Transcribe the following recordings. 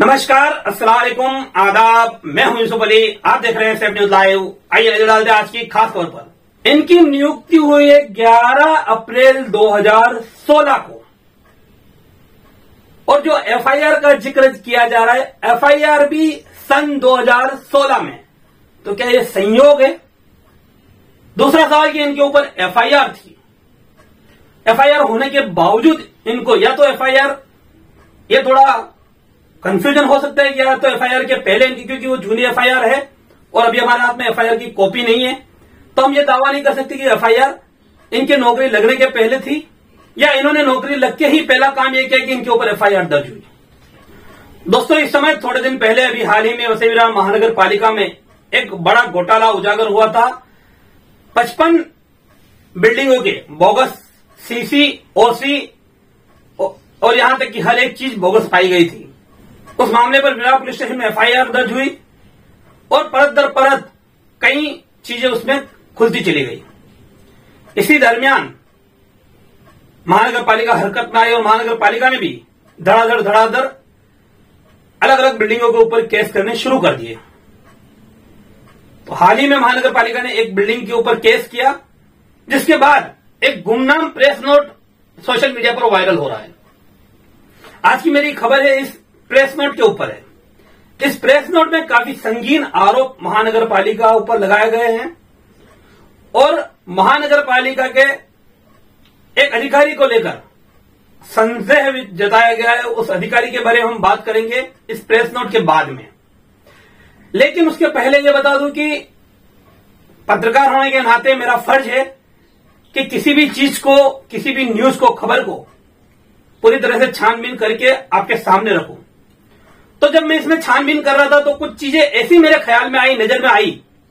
नमस्कार, अस्सलाम वालेकुम, आदाब। मैं हूं यूसुफ अली, आप देख रहे हैं सेफ न्यूज लाइव। आइए नजर डालते हैं आज की खास खबर पर। इनकी नियुक्ति हुई है 11 अप्रैल 2016 को, और जो एफआईआर का जिक्र किया जा रहा है, एफआईआर भी सन 2016 में। तो क्या ये संयोग है? दूसरा सवाल कि इनके ऊपर एफआईआर थी, एफआईआर होने के बावजूद इनको या तो एफआईआर, ये थोड़ा कंफ्यूजन हो सकता है कि या तो एफआईआर के पहले इनकी, क्योंकि वो जूनी एफआईआर है और अभी हमारे हाथ में एफआईआर की कॉपी नहीं है, तो हम ये दावा नहीं कर सकते कि एफआईआर इनके नौकरी लगने के पहले थी या इन्होंने नौकरी लग के ही पहला काम ये किया कि इनके ऊपर एफआईआर दर्ज हुई। दोस्तों, इस समय थोड़े दिन पहले अभी हाल ही में वसई विरार महानगर पालिका में एक बड़ा घोटाला उजागर हुआ था। 55 बिल्डिंगों के बोगस सीसी, ओसी और यहां तक कि हर एक चीज बोगस पाई गई थी। उस मामले पर विरार पुलिस स्टेशन में एफआईआर दर्ज हुई और परत दर परत कई चीजें उसमें खुलती चली गई। इसी दरमियान महानगर पालिका हरकत में आई और महानगर पालिका ने भी धड़ाधड़ अलग अलग बिल्डिंगों के ऊपर केस करने शुरू कर दिए। तो हाल ही में महानगर पालिका ने एक बिल्डिंग के ऊपर केस किया, जिसके बाद एक गुमनाम प्रेस नोट सोशल मीडिया पर वायरल हो रहा है। आज की मेरी खबर है इस प्रेस नोट के ऊपर है। इस प्रेस नोट में काफी संगीन आरोप महानगर पालिका ऊपर लगाए गए हैं और महानगर पालिका के एक अधिकारी को लेकर संदेह जताया गया है। उस अधिकारी के बारे में हम बात करेंगे इस प्रेस नोट के बाद में, लेकिन उसके पहले ये बता दूं कि पत्रकार होने के नाते मेरा फर्ज है कि किसी भी चीज को, किसी भी न्यूज को, खबर को पूरी तरह से छानबीन करके आपके सामने रखूं। तो जब मैं इसमें छानबीन कर रहा था तो कुछ चीजें ऐसी मेरे ख्याल में आई, नजर में आई,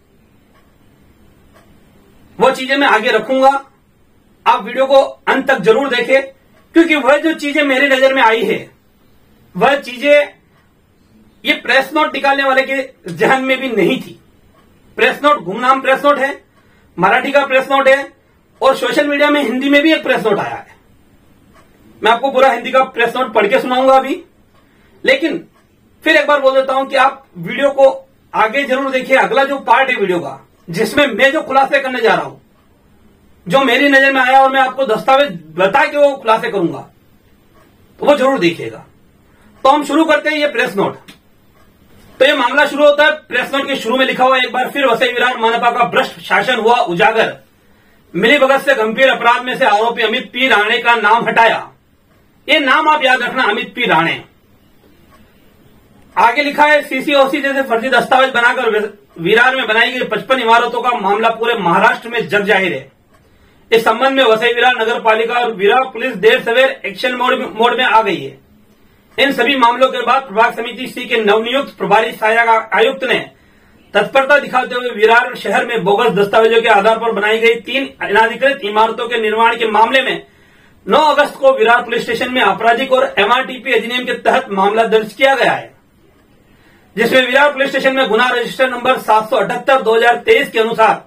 वो चीजें मैं आगे रखूंगा। आप वीडियो को अंत तक जरूर देखें, क्योंकि वह जो चीजें मेरी नजर में आई है, वह चीजें ये प्रेस नोट निकालने वाले के जहन में भी नहीं थी। प्रेस नोट गुमनाम प्रेस नोट है, मराठी का प्रेस नोट है और सोशल मीडिया में हिंदी में भी एक प्रेस नोट आया है। मैं आपको पूरा हिंदी का प्रेस नोट पढ़ के सुनाऊंगा अभी, लेकिन फिर एक बार बोल देता हूं कि आप वीडियो को आगे जरूर देखिए। अगला जो पार्ट है वीडियो का, जिसमें मैं जो खुलासे करने जा रहा हूं, जो मेरी नजर में आया और मैं आपको दस्तावेज बता के वो खुलासे करूंगा, तो वो जरूर देखिएगा। तो हम शुरू करते हैं ये प्रेस नोट। तो ये मामला शुरू होता है, प्रेस नोट के शुरू में लिखा हुआ एक बार फिर वसई विरार मनपा का भ्रष्ट शासन हुआ उजागर, मिलीभगत से गंभीर अपराध में से आरोपी अमित पी राणे का नाम हटाया। ये नाम आप याद रखना, अमित पी राणे। आगे लिखा है, सीसीओसी जैसे फर्जी दस्तावेज बनाकर विरार में बनाई गई 55 इमारतों का मामला पूरे महाराष्ट्र में जग जाहिर है। इस संबंध में वसई विरार नगर पालिका और विरार पुलिस देर सवेर एक्शन मोड में आ गई है। इन सभी मामलों के बाद प्रभाग समिति सी के नवनियुक्त प्रभारी सहायक आयुक्त ने तत्परता दिखाते हुए विरार शहर में बोगस दस्तावेजों के आधार पर बनाई गई 3 अनाधिकृत इमारतों के निर्माण के मामले में 9 अगस्त को विरार पुलिस स्टेशन में आपराधिक और एमआरटीपी अधिनियम के तहत मामला दर्ज किया गया है, जिसमें विरार पुलिस स्टेशन में गुना रजिस्टर नंबर 778/2023 के अनुसार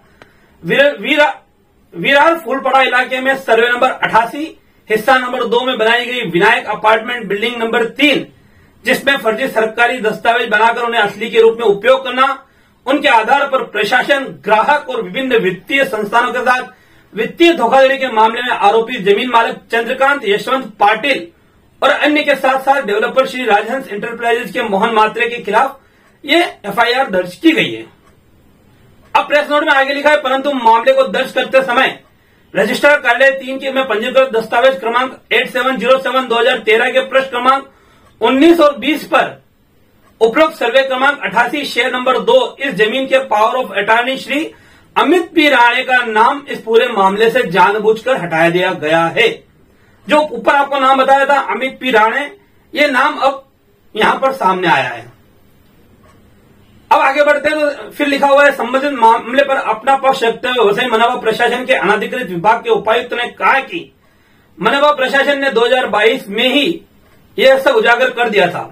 विरार फूलपड़ा इलाके में सर्वे नंबर 88 हिस्सा नंबर 2 में बनाई गई विनायक अपार्टमेंट बिल्डिंग नंबर 3, जिसमें फर्जी सरकारी दस्तावेज बनाकर उन्हें असली के रूप में उपयोग करना, उनके आधार पर प्रशासन, ग्राहक और विभिन्न वित्तीय संस्थानों के साथ वित्तीय धोखाधड़ी के मामले में आरोपी जमीन मालिक चंद्रकांत यशवंत पाटिल और अन्य के साथ साथ डेवलपर श्री राजहंस इंटरप्राइजेज के मोहन मात्रे के खिलाफ ये एफआईआर दर्ज की गई है। अब प्रेस नोट में आगे लिखा है, परंतु मामले को दर्ज करते समय रजिस्ट्रार कार्यालय 3 के में पंजीकृत दस्तावेज क्रमांक 8707/2013 के पृष्ठ क्रमांक 19 और 20 पर उपरोक्त सर्वे क्रमांक 88 शेयर नंबर 2 इस जमीन के power of attorney Shri Amit P Rane का नाम इस पूरे मामले से जानबूझकर हटाया दिया गया है। जो ऊपर आपको नाम बताया था अमित पी राणे, ये नाम अब यहां पर सामने आया है। अब आगे बढ़ते हैं तो फिर लिखा हुआ है, संबंधित मामले पर अपना पक्ष रखते हुए वसई मनपा प्रशासन के अनाधिकृत विभाग के उपायुक्त ने कहा कि मनपा प्रशासन ने 2022 में ही यह सब उजागर कर दिया था।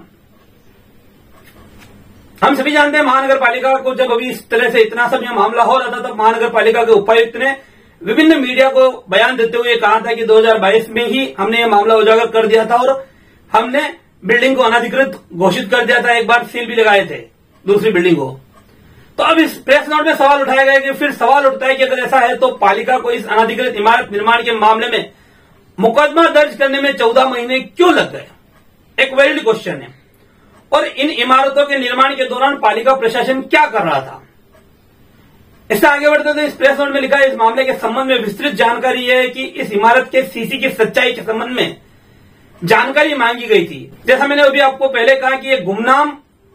हम सभी जानते हैं महानगर पालिका को जब अभी इस तरह से इतना सब यह मामला हो रहा था, तब महानगर पालिका के उपायुक्त ने विभिन्न मीडिया को बयान देते हुए कहा था कि 2022 में ही हमने ये मामला उजागर कर दिया था और हमने बिल्डिंग को अनधिकृत घोषित कर दिया था, एक बार सील भी लगाए थे दूसरी बिल्डिंग को। तो अब इस प्रेस नोट में सवाल उठाया गया कि फिर सवाल उठता है कि अगर ऐसा है तो पालिका को इस अनधिकृत इमारत निर्माण के मामले में मुकदमा दर्ज करने में 14 महीने क्यों लग गए? एक वैलिड क्वेश्चन है। और इन इमारतों के निर्माण के दौरान पालिका प्रशासन क्या कर रहा था? इससे आगे बढ़ते तो इस प्रेस नोट में लिखा है, इस मामले के संबंध में विस्तृत जानकारी है कि इस इमारत के सीसी की सच्चाई के संबंध में जानकारी मांगी गई थी। जैसा मैंने अभी आपको पहले कहा कि ये गुमनाम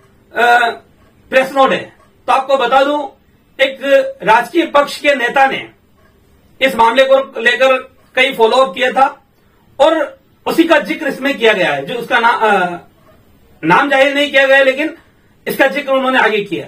प्रेस नोट है। तो आपको बता दूं, एक राजकीय पक्ष के नेता ने इस मामले को लेकर कई फॉलोअप किया था और उसी का जिक्र इसमें किया गया है। जो उसका नाम जाहिर नहीं किया गया, लेकिन इसका जिक्र उन्होंने आगे किया।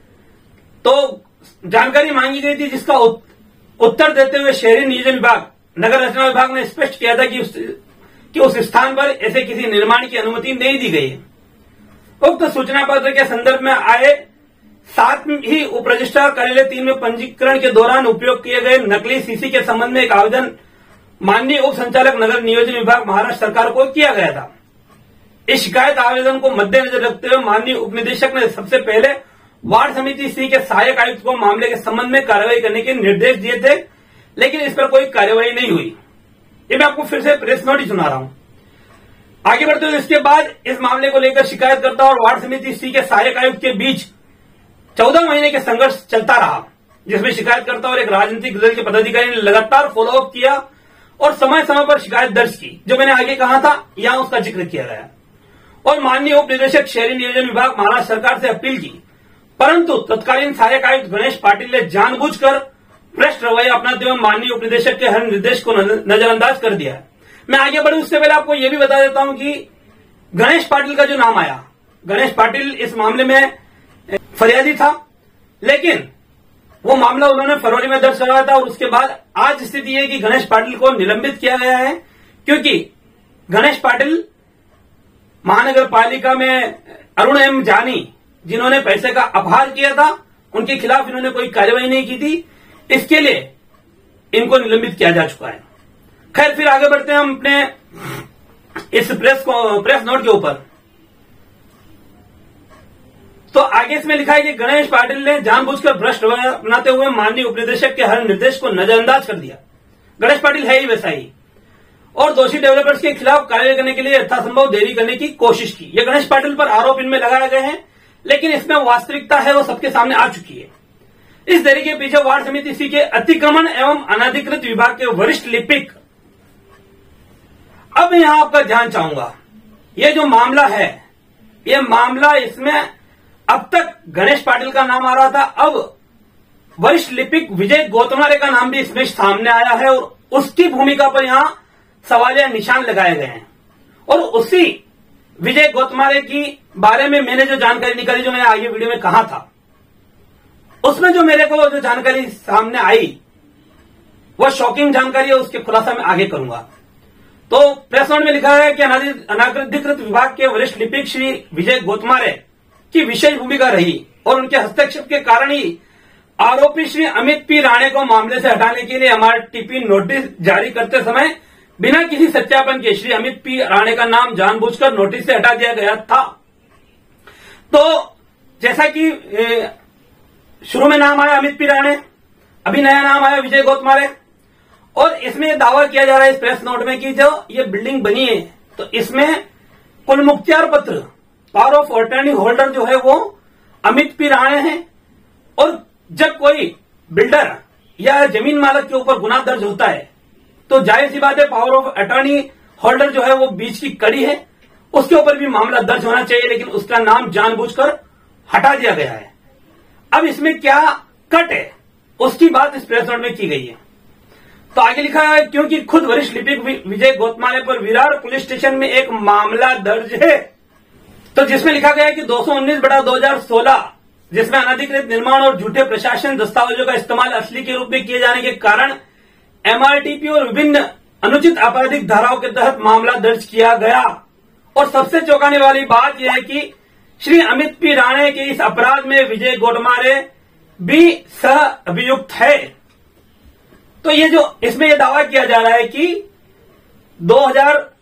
तो जानकारी मांगी गई थी जिसका उत्तर देते हुए शहरी नियोजन विभाग, नगर रचना विभाग ने स्पष्ट किया था कि उस स्थान पर ऐसे किसी निर्माण की अनुमति नहीं दी गई है। उक्त सूचना पत्र के संदर्भ में आए साथ ही उप रजिस्ट्रार कार्यालय 3 में पंजीकरण के दौरान उपयोग किए गए नकली सीसी के संबंध में एक आवेदन माननीय उप संचालक नगर नियोजन विभाग महाराष्ट्र सरकार को किया गया था। इस शिकायत आवेदन को मद्देनजर रखते हुए माननीय उप निदेशक ने सबसे पहले वार्ड समिति सी के सहायक आयुक्त को मामले के संबंध में कार्रवाई करने के निर्देश दिए थे, लेकिन इस पर कोई कार्रवाई नहीं हुई। ये मैं आपको फिर से प्रेस नोट ही सुना रहा हूं। आगे बढ़ते हुए इसके बाद इस मामले को लेकर शिकायतकर्ता और वार्ड समिति सी के सहायक आयुक्त के बीच 14 महीने के संघर्ष चलता रहा, जिसमें शिकायतकर्ता और एक राजनीतिक दल के पदाधिकारी ने लगातार फॉलोअप किया और समय समय पर शिकायत दर्ज की। जो मैंने आगे कहा था, यहां उसका जिक्र किया गया। और माननीय उप निदेशक शहरी नियोजन विभाग महाराष्ट्र सरकार से अपील की, परंतु तत्कालीन सहायक आयुक्त गणेश पाटिल ने जानबूझकर भ्रष्ट रवैया अपनाते हुए माननीय उप निदेशक के हर निर्देश को नजरअंदाज कर दिया। मैं आगे बढ़ूं उससे पहले आपको यह भी बता देता हूं कि गणेश पाटिल का जो नाम आया, गणेश पाटिल इस मामले में फरियादी था, लेकिन वो मामला उन्होंने फरवरी में दर्ज कराया था और उसके बाद आज स्थिति है कि गणेश पाटिल को निलंबित किया गया है, क्योंकि गणेश पाटिल महानगर पालिका में अरुण एम जानी, जिन्होंने पैसे का अपहार किया था, उनके खिलाफ इन्होंने कोई कार्रवाई नहीं की थी। इसके लिए इनको निलंबित किया जा चुका है। खैर, फिर आगे बढ़ते हैं हम अपने इस प्रेस नोट के ऊपर। तो आगे इसमें लिखा है कि गणेश पाटिल ने जानबूझकर भ्रष्ट रवैया अपनाते हुए माननीय उपनिदेशक के हर निर्देश को नजरअंदाज कर दिया। गणेश पाटिल है ही वैसा ही, और दोषी डेवलपर्स के खिलाफ कार्रवाई करने के लिए यथासंभव देरी करने की कोशिश की। ये गणेश पाटिल पर आरोप इनमें लगाए गए हैं, लेकिन इसमें वास्तविकता है वो सबके सामने आ चुकी है। इस देरी के पीछे वार्ड समिति सी के अतिक्रमण एवं अनाधिकृत विभाग के वरिष्ठ लिपिक। अब मैं यहां आपका ध्यान चाहूंगा, ये जो मामला है, ये मामला, इसमें अब तक गणेश पाटिल का नाम आ रहा था, अब वरिष्ठ लिपिक विजय गोतमारे का नाम भी इसमें सामने आया है और उसकी भूमिका पर यहां सवाल या निशान लगाए गए हैं। और उसी विजय गोतमारे की बारे में मैंने जो जानकारी निकाली, जो मैंने आगे वीडियो में कहा था, उसमें जो मेरे को जो जानकारी सामने आई वह शॉकिंग जानकारी है, उसके खुलासा मैं आगे करूंगा। तो प्रेस नोट में लिखा है कि अनाधिकृत विभाग के वरिष्ठ लिपिक श्री विजय गोतमारे की विशेष भूमिका रही और उनके हस्तक्षेप के कारण ही आरोपी श्री अमित पी राणे को मामले से हटाने के लिए एमआरटीपी नोटिस जारी करते समय बिना किसी सत्यापन के श्री अमित पी राणे का नाम जानबूझकर नोटिस से हटा दिया गया था। तो जैसा कि शुरू में नाम आया अमित पी राणे, अभी नया नाम आया विजय गोतमारे, और इसमें दावा किया जा रहा है इस प्रेस नोट में कि जो ये बिल्डिंग बनी है, तो इसमें कुल मुख्तियार पत्र, पावर ऑफ अटॉर्नी होल्डर जो है वो अमित पी राणे हैं। और जब कोई बिल्डर या जमीन मालक के ऊपर गुनाह दर्ज होता है तो जाहिर सी बात है, पावर ऑफ अटॉर्नी होल्डर जो है वो बीच की कड़ी है, उसके ऊपर भी मामला दर्ज होना चाहिए, लेकिन उसका नाम जानबूझकर हटा दिया गया है। अब इसमें क्या कट है, उसकी बात इस प्रेस नोट में की गई है। तो आगे लिखा है, क्योंकि खुद वरिष्ठ लिपिक विजय गोतमारे पर विरार पुलिस स्टेशन में एक मामला दर्ज है, तो जिसमें लिखा गया है कि 219/2016, जिसमें अनधिकृत निर्माण और झूठे प्रशासन दस्तावेजों का इस्तेमाल असली के रूप में किए जाने के कारण एमआरटीपी और विभिन्न अनुचित आपराधिक धाराओं के तहत मामला दर्ज किया गया। और सबसे चौंकाने वाली बात यह है कि श्री अमित पी राणे के इस अपराध में विजय गोतमारे भी सह अभियुक्त है। तो ये जो इसमें यह दावा किया जा रहा है कि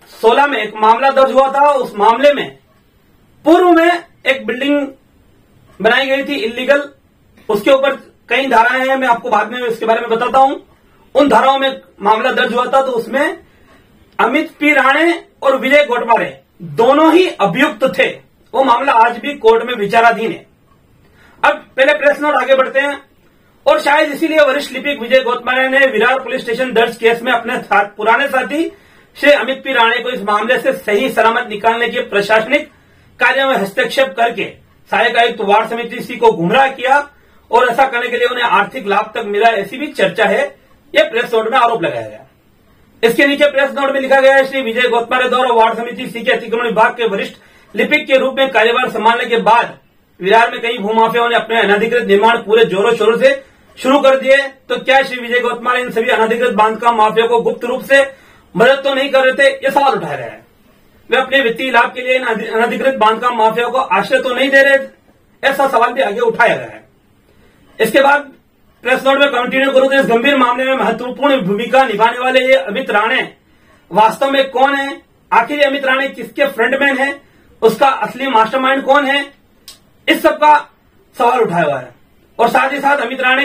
2016 में एक मामला दर्ज हुआ था। उस मामले में पूर्व में एक बिल्डिंग बनाई गई थी इलीगल, उसके ऊपर कई धाराएं हैं, मैं आपको बाद में इसके बारे में बताता हूं। उन धाराओं में मामला दर्ज हुआ था, तो उसमें अमित पी राणे और विजय गोटमारे दोनों ही अभियुक्त थे। वो मामला आज भी कोर्ट में विचाराधीन है। अब पहले प्रेस नोट आगे बढ़ते हैं। और शायद इसीलिए वरिष्ठ लिपिक विजय गोटमारे ने विरार पुलिस स्टेशन दर्ज केस में अपने पुराने साथी श्री अमित पी राणे को इस मामले से सही सलामत निकालने के प्रशासनिक कार्यों में हस्तक्षेप करके सहायक आयुक्त वार्ड समिति सी को गुमराह किया और ऐसा करने के लिए उन्हें आर्थिक लाभ तक मिला, ऐसी भी चर्चा है। यह प्रेस नोट में आरोप लगाया गया। इसके नीचे प्रेस नोट में लिखा गया है, श्री विजय गोटमारे द्वारा वार्ड समिति सी के अतिक्रमण विभाग के वरिष्ठ लिपिक के रूप में कार्यभार संभालने के बाद विरार में कई भूमाफियाओं ने अपने अनधिकृत निर्माण पूरे जोरों शोरों से शुरू कर दिए। तो क्या श्री विजय गोटमारे इन सभी अनधिकृत बांधकाम माफिया को गुप्त रूप से मदद तो नहीं कर रहे थे? ये सवाल उठाया गया है। वे अपने वित्तीय लाभ के लिए इन अनधिकृत बांधकाम माफिया को आश्रय तो नहीं दे रहे? ऐसा सवाल भी आगे उठाया गया है। इसके बाद प्रेस नोट में कंटिन्यू करूं तो इस गंभीर मामले में महत्वपूर्ण भूमिका निभाने वाले ये अमित राणे वास्तव में कौन है? आखिर अमित राणे किसके फ्रंटमैन है? उसका असली मास्टरमाइंड कौन है? इस सब का सवाल उठाया हुआ है। और साथ ही साथ अमित राणे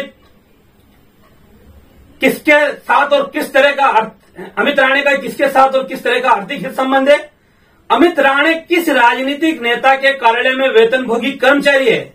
किसके साथ और किस तरह का अमित राणे का किसके साथ और किस तरह का आर्थिक हित संबंध है? अमित राणे किस राजनीतिक नेता के कार्यालय में वेतनभोगी कर्मचारी है?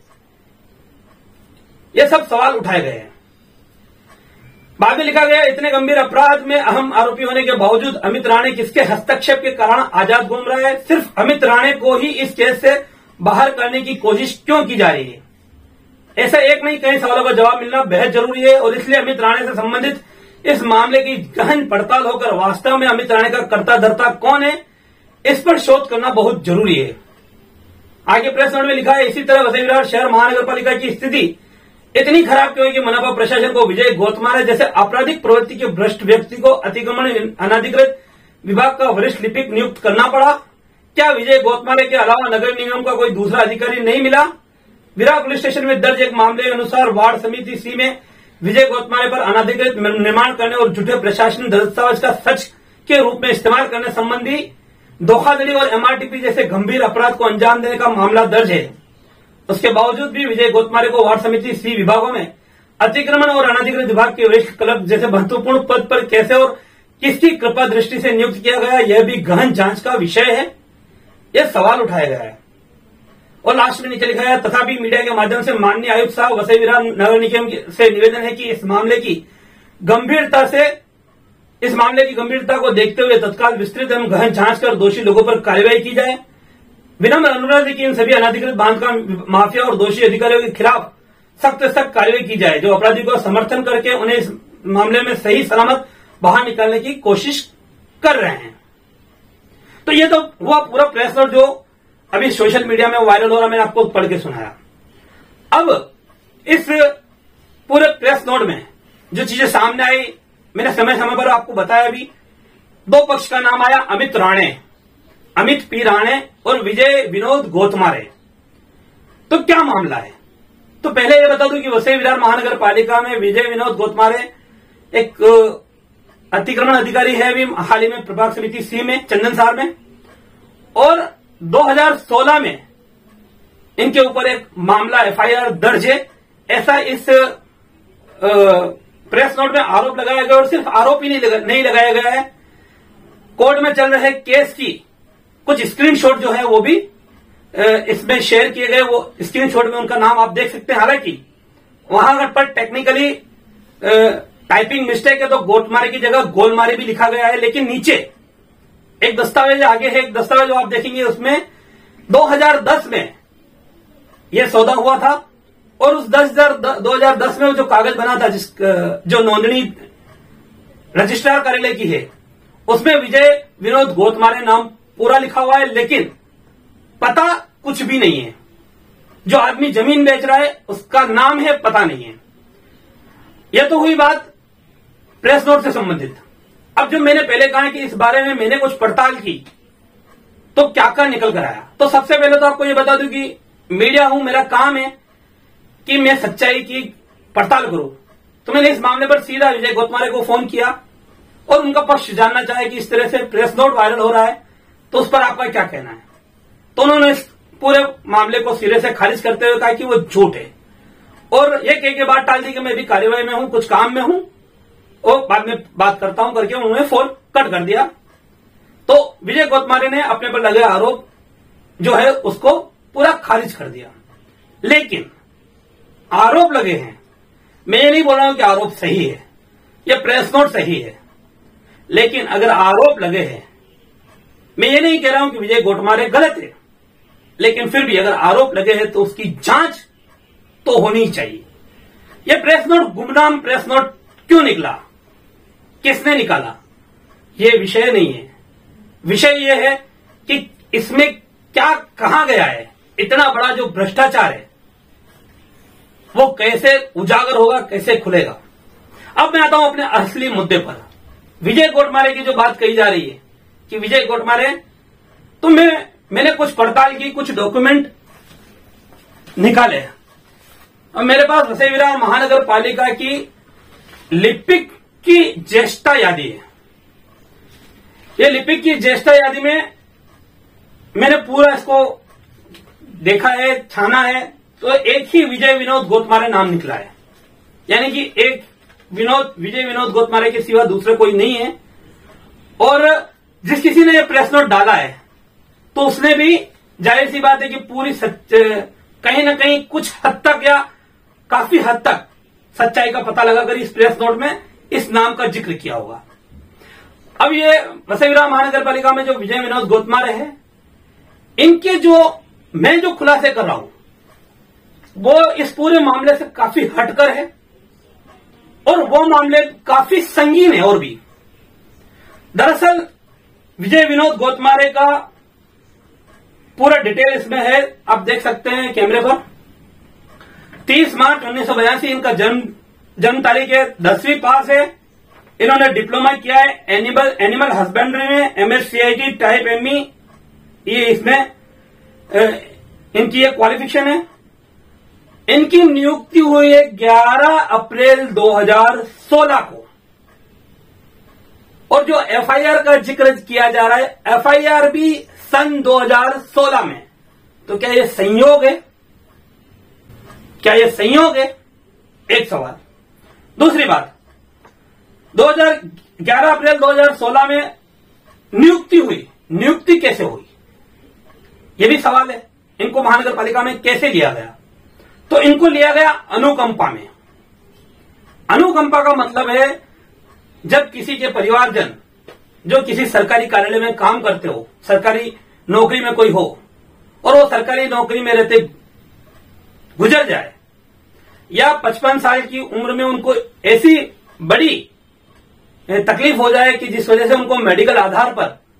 ये सब सवाल उठाए गए हैं। बाद में लिखा गया, इतने गंभीर अपराध में अहम आरोपी होने के बावजूद अमित राणे किसके हस्तक्षेप के कारण आजाद घूम रहा है? सिर्फ अमित राणे को ही इस केस से बाहर करने की कोशिश क्यों की जा रही है? ऐसा एक नहीं कई सवालों का जवाब मिलना बेहद जरूरी है और इसलिए अमित राणे से संबंधित इस मामले की गहन पड़ताल होकर वास्तव में अमित राणे का कर्ता धर्ता कौन है, इस पर शोध करना बहुत जरूरी है। आगे प्रेस नोट में लिखा है, इसी तरह वसई विरार शहर महानगर पालिका की स्थिति इतनी खराब क्यों है कि मनपा प्रशासन को विजय गोटमारे जैसे आपराधिक प्रवृत्ति के भ्रष्ट व्यक्ति को अतिक्रमण अनधिकृत विभाग का वरिष्ठ लिपिक नियुक्त करना पड़ा? क्या विजय गोटमारे के अलावा नगर निगम का कोई दूसरा अधिकारी नहीं मिला? विरार पुलिस स्टेशन में दर्ज एक मामले के अनुसार वार्ड समिति सी में विजय गोटमारे पर अनधिकृत निर्माण करने और झूठे प्रशासन दस्तावेज का सच के रूप में इस्तेमाल करने संबंधी धोखाधड़ी और एमआरटीपी जैसे गंभीर अपराध को अंजाम देने का मामला दर्ज है। उसके बावजूद भी विजय गोटमारे को वार्ड समिति सी विभागों में अतिक्रमण और अनधिकृत विभाग के वरिष्ठ क्लर्क जैसे महत्वपूर्ण पद पर कैसे और किसकी कृपा दृष्टि से नियुक्त किया गया, यह भी गहन जांच का विषय है। यह सवाल उठाया गया है। और लास्ट में नीचे लिखा है, तथापि मीडिया के माध्यम से माननीय आयुक्त साहब वसई विरार नगर निगम से निवेदन है कि इस मामले की गंभीरता को देखते हुए तत्काल विस्तृत एवं गहन जांच कर दोषी लोगों पर कार्रवाई की जाए। विनम्र अनुरोध है कि इन सभी अनधिकृत बांधकाम माफिया और दोषी अधिकारियों के खिलाफ सख्त कार्रवाई की जाए, जो अपराधी को समर्थन करके उन्हें इस मामले में सही सलामत बाहर निकालने की कोशिश कर रहे हैं। तो ये तो हुआ पूरा प्रेस नोट जो अभी सोशल मीडिया में वायरल हो रहा, मैंने आपको पढ़ के सुनाया। अब इस पूरे प्रेस नोट में जो चीजें सामने आई, मैंने समय समय पर आपको बताया भी। दो पक्ष का नाम आया, अमित राणे, अमित पी राणे और विजय विनोद गोटमारे। तो क्या मामला है? तो पहले यह बता दूं कि वसई विरार महानगर पालिका में विजय विनोद गोटमारे एक अतिक्रमण अधिकारी है अभी हाल ही में प्रभाग समिति सी में चंदनसार में, और 2016 में इनके ऊपर एक मामला एफआईआर दर्ज है, ऐसा इस प्रेस नोट में आरोप लगाया गया। और सिर्फ आरोप ही नहीं लगाया गया है, कोर्ट में चल रहे केस की कुछ स्क्रीनशॉट जो है वो भी इसमें शेयर किए गए। वो स्क्रीनशॉट में उनका नाम आप देख सकते हैं। हालांकि वहां पर टेक्निकली टाइपिंग मिस्टेक है, तो गोटमारे की जगह गोलमारे भी लिखा गया है, लेकिन नीचे एक दस्तावेज आगे है, एक दस्तावेज जो आप देखेंगे उसमें 2010 में यह सौदा हुआ था, और उस 2010 में जो कागज बना था जो नोंदणी रजिस्ट्रार कार्यालय की है, उसमें विजय विनोद गोटमारे नाम पूरा लिखा हुआ है, लेकिन पता कुछ भी नहीं है। जो आदमी जमीन बेच रहा है उसका नाम है, पता नहीं है। यह तो हुई बात प्रेस नोट से संबंधित। अब जो मैंने पहले कहा कि इस बारे में मैंने कुछ पड़ताल की, तो क्या क्या निकल कर आया। तो सबसे पहले तो आपको यह बता दूं कि मीडिया हूं, मेरा काम है कि मैं सच्चाई की पड़ताल करूं। तो मैंने इस मामले पर सीधा विजय गोटमारे को फोन किया और उनका पक्ष जानना चाहे कि इस तरह से प्रेस नोट वायरल हो रहा है तो उस पर आपका क्या कहना है। तो उन्होंने इस पूरे मामले को सिरे से खारिज करते हुए कहा कि वो झूठ है और ये कह के बात टाल दी कि मैं भी कार्यवाही में हूं, कुछ काम में हूं और बाद में बात करता हूं करके उन्होंने फोन कट कर दिया। तो विजय गोतमारे ने अपने पर लगे आरोप जो है उसको पूरा खारिज कर दिया। लेकिन आरोप लगे हैं, मैं ये नहीं बोल रहा हूं कि आरोप सही है, ये प्रेस नोट सही है, लेकिन अगर आरोप लगे हैं, मैं ये नहीं कह रहा हूं कि विजय गोटमारे गलत है, लेकिन फिर भी अगर आरोप लगे हैं तो उसकी जांच तो होनी चाहिए। यह प्रेस नोट गुमनाम प्रेस नोट क्यों निकला, किसने निकाला, यह विषय नहीं है। विषय यह है कि इसमें क्या कहा गया है, इतना बड़ा जो भ्रष्टाचार है वो कैसे उजागर होगा, कैसे खुलेगा। अब मैं आता हूं अपने असली मुद्दे पर। विजय गोटमारे की जो बात कही जा रही है कि विजय गोटमारे, तो मैंने कुछ पड़ताल की, कुछ डॉक्यूमेंट निकाले और मेरे पास वसई विरार महानगर पालिका की लिपिक की ज्येष्ठता यादी है। ये लिपिक की ज्येष्ठता यादी में मैंने पूरा इसको देखा है, छाना है, तो एक ही विजय विनोद गोतमारे नाम निकला है। यानी कि एक विजय विनोद गोतमारे के सिवा दूसरे कोई नहीं है। और जिस किसी ने प्रेस नोट डाला है तो उसने भी, जाहिर सी बात है कि पूरी कहीं ना कहीं कुछ हद तक या काफी हद तक सच्चाई का पता लगाकर इस प्रेस नोट में इस नाम का जिक्र किया होगा। अब ये वसई विरार महानगर पालिका में जो विजय विनोद गोतमारे हैं, इनके मैं जो खुलासे कर रहा हूं वो इस पूरे मामले से काफी हटकर है और वो मामले काफी संगीन है। और भी दरअसल विजय विनोद गोतमारे का पूरा डिटेल इसमें है, आप देख सकते हैं कैमरे पर। 30 मार्च 1982 इनका जन्म तारीख है, 10वीं पास है, इन्होंने डिप्लोमा किया है एनिमल हस्बेंड्री में, MSCIT टाइप ME, ये इसमें इनकी ये क्वालिफिकेशन है। इनकी नियुक्ति हुई है 11 अप्रैल 2016 को। और जो FIR का जिक्र किया जा रहा है, FIR भी सन 2016 में, तो क्या ये संयोग है? क्या ये संयोग है? एक सवाल। दूसरी बात, 11 अप्रैल 2016 में नियुक्ति हुई, नियुक्ति कैसे हुई, ये भी सवाल है। इनको महानगर पालिका में कैसे लिया गया? तो इनको लिया गया अनुकंपा में। अनुकंपा का मतलब है जब किसी के परिवारजन जो किसी सरकारी कार्यालय में काम करते हो, सरकारी नौकरी में कोई हो और वो सरकारी नौकरी में रहते गुजर जाए, या 55 साल की उम्र में उनको ऐसी बड़ी तकलीफ हो जाए कि जिस वजह से उनको मेडिकल आधार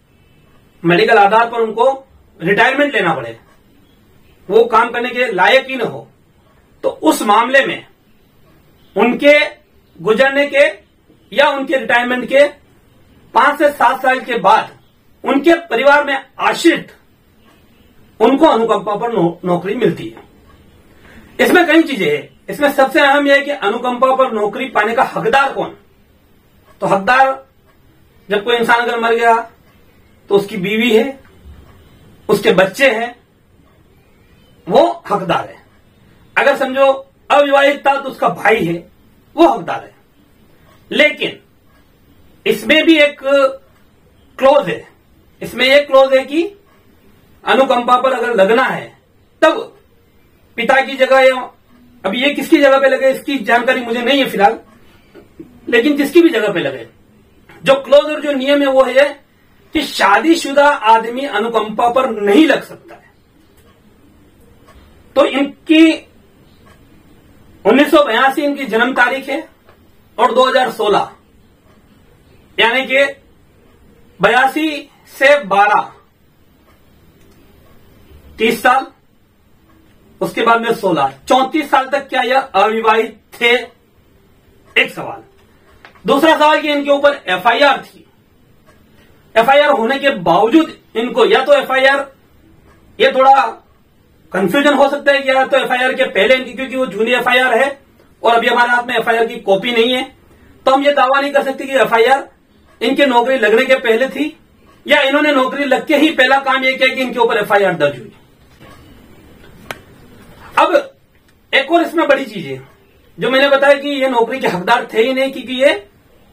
पर उनको रिटायरमेंट लेना पड़े, वो काम करने के लायक ही न हो, तो उस मामले में उनके गुजरने के या उनके रिटायरमेंट के 5 से 7 साल के बाद उनके परिवार में आश्रित उनको अनुकंपा पर नौकरी मिलती है। इसमें कई चीजें हैं। इसमें सबसे अहम यह है कि अनुकंपा पर नौकरी पाने का हकदार कौन? तो हकदार, जब कोई इंसान अगर मर गया तो उसकी बीवी है, उसके बच्चे हैं, वो हकदार है। अगर समझो अविवाहित था तो उसका भाई है, वो हकदार है। लेकिन इसमें भी एक क्लोज है, इसमें एक क्लोज है कि अनुकंपा पर अगर लगना है तब पिता की जगह, या अभी ये किसकी जगह पे लगे इसकी जानकारी मुझे नहीं है फिलहाल, लेकिन जिसकी भी जगह पे लगे, जो क्लोज और जो नियम है वो है कि शादीशुदा आदमी अनुकंपा पर नहीं लग सकता है। तो इनकी 1982 इनकी जन्म तारीख है और 2016 यानी कि 82 से 12 30 साल, उसके बाद में 16 34 साल तक क्या यह अविवाहित थे? एक सवाल। दूसरा सवाल कि इनके ऊपर FIR थी। FIR होने के बावजूद इनको, या तो FIR, ये थोड़ा कंफ्यूजन हो सकता है कि या तो FIR के पहले इनकी, क्योंकि वो जूनी FIR है और अभी हमारे हाथ में FIR की कॉपी नहीं है, तो हम ये दावा नहीं कर सकते कि FIR इनके नौकरी लगने के पहले थी, या इन्होंने नौकरी लग के ही पहला काम यह किया कि इनके ऊपर एफआईआर दर्ज हुई। अब एक और इसमें बड़ी चीज है, जो मैंने बताया कि ये नौकरी के हकदार थे ही नहीं, क्योंकि ये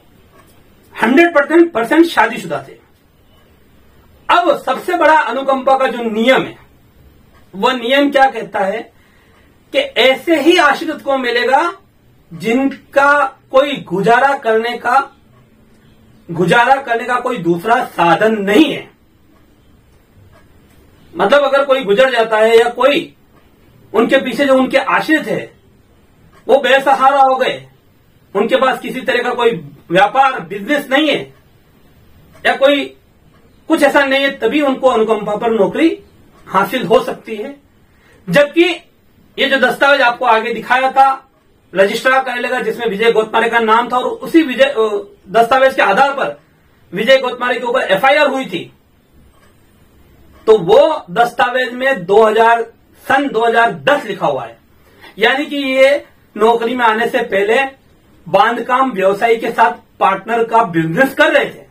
100% शादीशुदा थे। अब सबसे बड़ा अनुकंपा का जो नियम है, वह नियम क्या कहता है कि ऐसे ही आश्रित को मिलेगा जिनका कोई गुजारा करने का कोई दूसरा साधन नहीं है। मतलब अगर कोई गुजर जाता है या कोई उनके पीछे जो उनके आश्रित है वो बेसहारा हो गए, उनके पास किसी तरह का कोई व्यापार बिजनेस नहीं है या कोई कुछ ऐसा नहीं है, तभी उनको अनुकंपा पर नौकरी हासिल हो सकती है। जबकि ये जो दस्तावेज आपको आगे दिखाया था रजिस्ट्रार कार्यालय का, जिसमें विजय गोतमारे का नाम था, और उसी दस्तावेज के आधार पर विजय गोतमारे के ऊपर एफआईआर हुई थी, तो वो दस्तावेज में सन 2010 लिखा हुआ है। यानी कि ये नौकरी में आने से पहले बांधकाम व्यवसायी के साथ पार्टनर का बिजनेस कर रहे थे।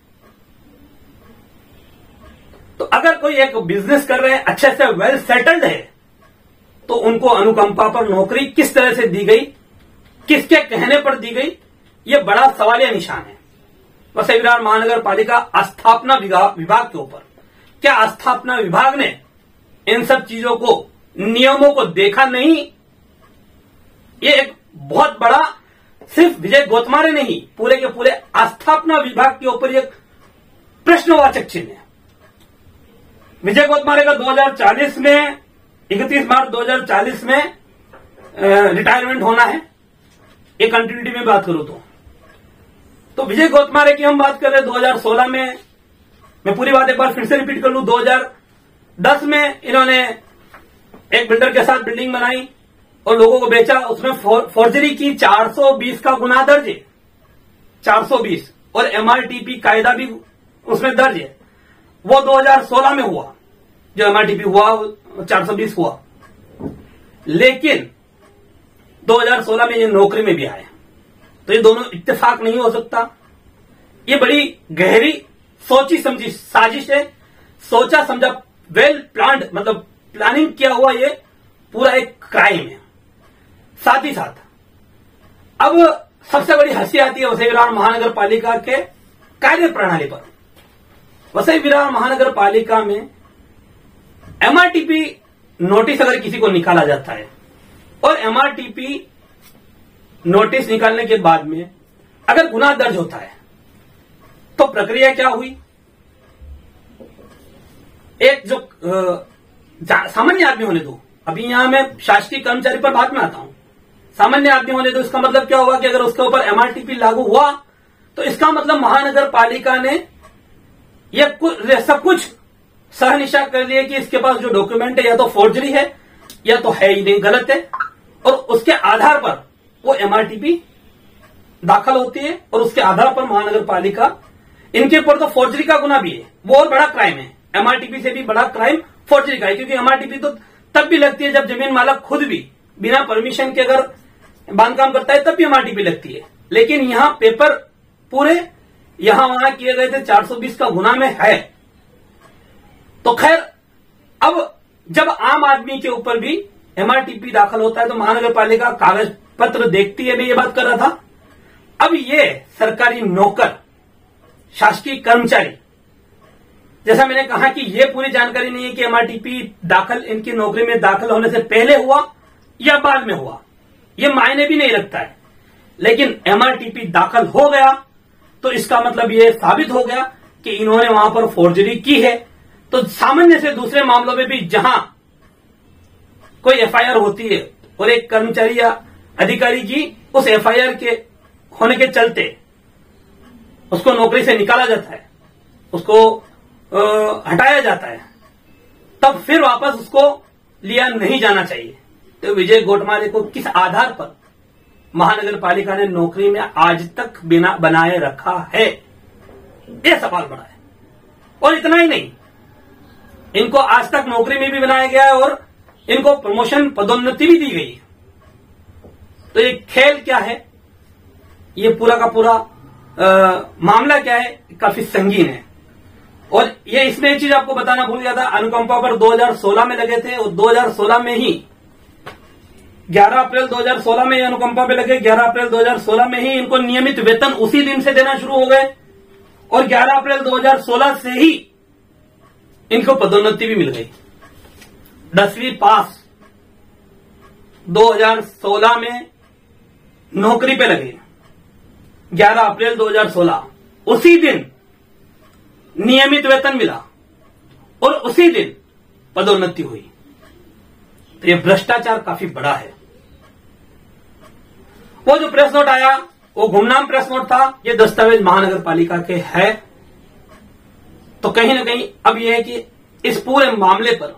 तो अगर कोई एक बिजनेस कर रहे हैं, अच्छे से वेल सेटल्ड है, तो उनको अनुकंपा पर नौकरी किस तरह से दी गई, किसके कहने पर दी गई, यह बड़ा सवालिया निशान है। वसई विरार महानगर पालिका स्थापना विभाग के ऊपर, क्या स्थापना विभाग ने इन सब चीजों को, नियमों को देखा नहीं? ये एक बहुत बड़ा, सिर्फ विजय गोतमारे नहीं, पूरे के पूरे स्थापना विभाग के ऊपर एक प्रश्नवाचक चिन्ह है। विजय गोतमारे का 2040 में 31 मार्च 2040 में रिटायरमेंट होना है। एक कंटिन्यूटी में बात करूं तो विजय गोतमारे की हम बात कर रहे हैं 2016 में। मैं पूरी बात एक बार फिर से रिपीट कर लूं, 2010 में इन्होंने एक बिल्डर के साथ बिल्डिंग बनाई और लोगों को बेचा, उसमें फॉर्जरी की, 420 का गुनाह दर्ज है, 420, और एमआरटीपी कायदा भी उसमें दर्ज है। वो 2016 में हुआ, जो एमआरटीपी हुआ 420 हुआ, लेकिन 2016 में ये नौकरी में भी आए। तो ये दोनों इत्तेफाक नहीं हो सकता। ये बड़ी गहरी सोची समझी साजिश है, सोचा समझा वेल प्लान्ड, मतलब प्लानिंग किया हुआ ये पूरा एक क्राइम है। साथ ही साथ अब सबसे बड़ी हंसी आती है वसई विरार महानगर पालिका के कार्य प्रणाली पर। वसई विरार महानगर पालिका में एमआरटीपी नोटिस अगर किसी को निकाला जाता है, और एमआरटीपी नोटिस निकालने के बाद में अगर गुनाह दर्ज होता है, तो प्रक्रिया क्या हुई? एक जो सामान्य आदमी होने दो, अभी यहां मैं शासकीय कर्मचारी पर बात में आता हूं, सामान्य आदमी होने दो, इसका मतलब क्या हुआ कि अगर उसके ऊपर एमआरटीपी लागू हुआ, तो इसका मतलब महानगर पालिका ने यह सब कुछ सहनिशा कर लिया कि इसके पास जो डॉक्यूमेंट है या तो फोर्जरी है या तो है ही नहीं, गलत है, और उसके आधार पर वो एमआरटीपी दाखिल होती है, और उसके आधार पर महानगर पालिका, इनके ऊपर तो फोर्जरी का गुना भी है, वो और बड़ा क्राइम है। एमआरटीपी से भी बड़ा क्राइम फोर्जरी का है, क्योंकि एमआरटीपी तो तब भी लगती है जब जमीन मालक खुद भी बिना परमिशन के अगर बांधकाम करता है, तब भी एमआरटीपी लगती है। लेकिन यहां पेपर पूरे यहां वहां किए गए थे, 420 का गुना में है। तो खैर, अब जब आम आदमी के ऊपर भी एमआरटीपी दाखिल होता है, तो महानगर पालिका कागज पत्र देखती है। मैं ये बात कर रहा था। अब ये सरकारी नौकर, शासकीय कर्मचारी, जैसा मैंने कहा कि ये पूरी जानकारी नहीं है कि एमआरटीपी दाखिल इनकी नौकरी में दाखिल होने से पहले हुआ या बाद में हुआ, ये मायने भी नहीं रखता है। लेकिन एमआरटीपी दाखिल हो गया तो इसका मतलब ये साबित हो गया कि इन्होंने वहां पर फोर्जरी की है। तो सामान्य से दूसरे मामलों में भी जहां कोई एफआईआर होती है और एक कर्मचारी या अधिकारी की उस एफआईआर के होने के चलते उसको नौकरी से निकाला जाता है, उसको हटाया जाता है, तब फिर वापस उसको लिया नहीं जाना चाहिए। तो विजय गोतमारे को किस आधार पर महानगर पालिका ने नौकरी में आज तक बिना बनाए रखा है, यह सवाल बड़ा है। और इतना ही नहीं, इनको आज तक नौकरी में भी बनाया गया है और इनको प्रमोशन, पदोन्नति भी दी गई है। तो ये खेल क्या है? ये पूरा का पूरा मामला क्या है, काफी संगीन है। और ये इसमें एक चीज आपको बताना भूल गया था, अनुकंपा पर 2016 में लगे थे और 2016 में ही 11 अप्रैल 2016 में अनुकंपा पे लगे। 11 अप्रैल 2016 में ही इनको नियमित वेतन उसी दिन से देना शुरू हो गए और 11 अप्रैल 2016 से ही इनको पदोन्नति भी मिल गई। 10वीं पास 2016 में नौकरी पे लगे, 11 अप्रैल 2016 उसी दिन नियमित वेतन मिला और उसी दिन पदोन्नति हुई। तो यह भ्रष्टाचार काफी बड़ा है। वो जो प्रेस नोट आया वो गुमनाम प्रेस नोट था, ये दस्तावेज महानगर पालिका के है। तो कहीं ना कहीं अब यह है कि इस पूरे मामले पर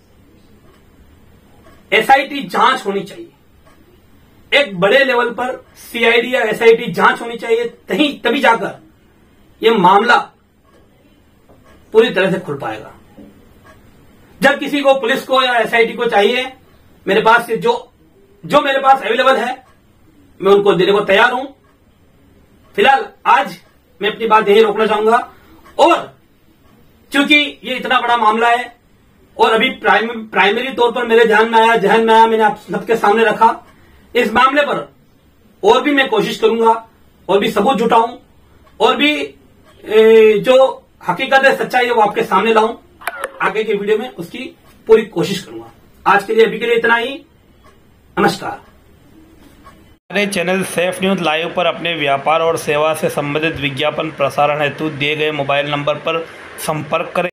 एसआईटी जांच होनी चाहिए, एक बड़े लेवल पर सीआईडी या एसआईटी जांच होनी चाहिए, तभी जाकर यह मामला पूरी तरह से खुल पाएगा। जब किसी को, पुलिस को या एसआईटी को चाहिए, मेरे पास से जो मेरे पास अवेलेबल है मैं उनको देने को तैयार हूं। फिलहाल आज मैं अपनी बात यही रोकना चाहूंगा। और चूंकि ये इतना बड़ा मामला है और अभी प्राइमरी तौर पर मेरे जहन में आया, मैंने आप सबके सामने रखा। इस मामले पर और भी मैं कोशिश करूंगा और भी सबूत जुटाऊं और भी जो हकीकत है, सच्चाई है, वो आपके सामने लाऊं। आगे के वीडियो में उसकी पूरी कोशिश करूंगा। आज के लिए, अभी के लिए इतना ही। नमस्कार। हमारे चैनल सेफ न्यूज लाइव पर अपने व्यापार और सेवा से संबंधित विज्ञापन प्रसारण हेतु दिए गए मोबाइल नंबर पर संपर्क करें।